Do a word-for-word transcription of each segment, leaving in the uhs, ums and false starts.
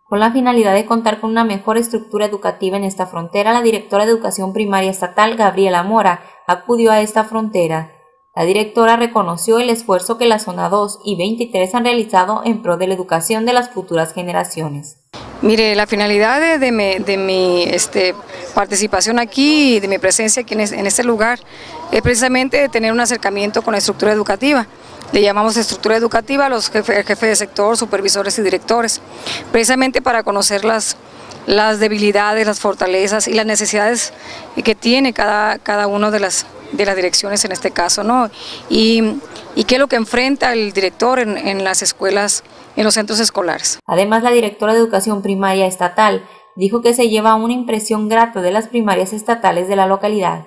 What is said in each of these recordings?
Con la finalidad de contar con una mejor estructura educativa en esta frontera, la directora de Educación Primaria Estatal, Gabriela Mora, acudió a esta frontera. La directora reconoció el esfuerzo que la Zona dos y veintitrés han realizado en pro de la educación de las futuras generaciones. Mire, la finalidad de, de mi, de mi este, participación aquí y de mi presencia aquí en, es, en este lugar es precisamente tener un acercamiento con la estructura educativa. Le llamamos estructura educativa a los jefes, jefes de sector, supervisores y directores, precisamente para conocer las, las debilidades, las fortalezas y las necesidades que tiene cada, cada una de las, de las direcciones en este caso, ¿no? Y, y qué es lo que enfrenta el director en, en las escuelas, en los centros escolares. Además, la directora de Educación Primaria Estatal dijo que se lleva una impresión grata de las primarias estatales de la localidad.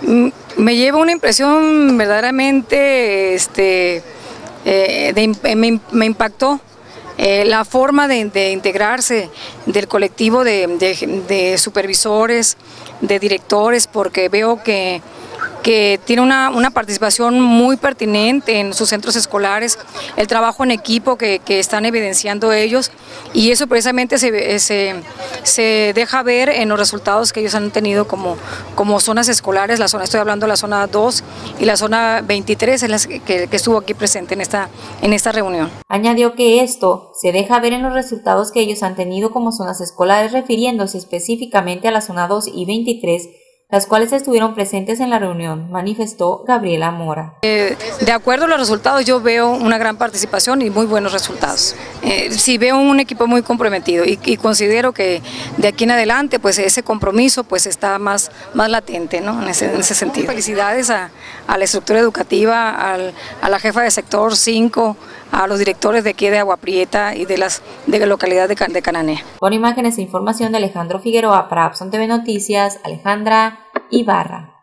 Me lleva una impresión verdaderamente, este, eh, de, me, me impactó eh, la forma de, de integrarse del colectivo de, de, de supervisores, de directores, porque veo que que tiene una, una participación muy pertinente en sus centros escolares, el trabajo en equipo que, que están evidenciando ellos, y eso precisamente se, se, se deja ver en los resultados que ellos han tenido como, como zonas escolares. La zona, estoy hablando de la zona dos y la zona veintitrés, en las que, que estuvo aquí presente en esta, en esta reunión. Añadió que esto se deja ver en los resultados que ellos han tenido como zonas escolares, refiriéndose específicamente a la zona dos y veintitrés, las cuales estuvieron presentes en la reunión, manifestó Gabriela Mora. Eh, de acuerdo a los resultados, yo veo una gran participación y muy buenos resultados. Eh, sí veo un equipo muy comprometido y, y considero que de aquí en adelante pues ese compromiso pues está más, más latente, ¿no? en, ese, en ese sentido. Felicidades a, a la estructura educativa, al, a la jefa de sector cinco, a los directores de aquí de Agua Prieta y de, las, de la localidad de, de Cananea. Con imágenes e información de Alejandro Figueroa para Abson T V Noticias, Alejandra Ibarra.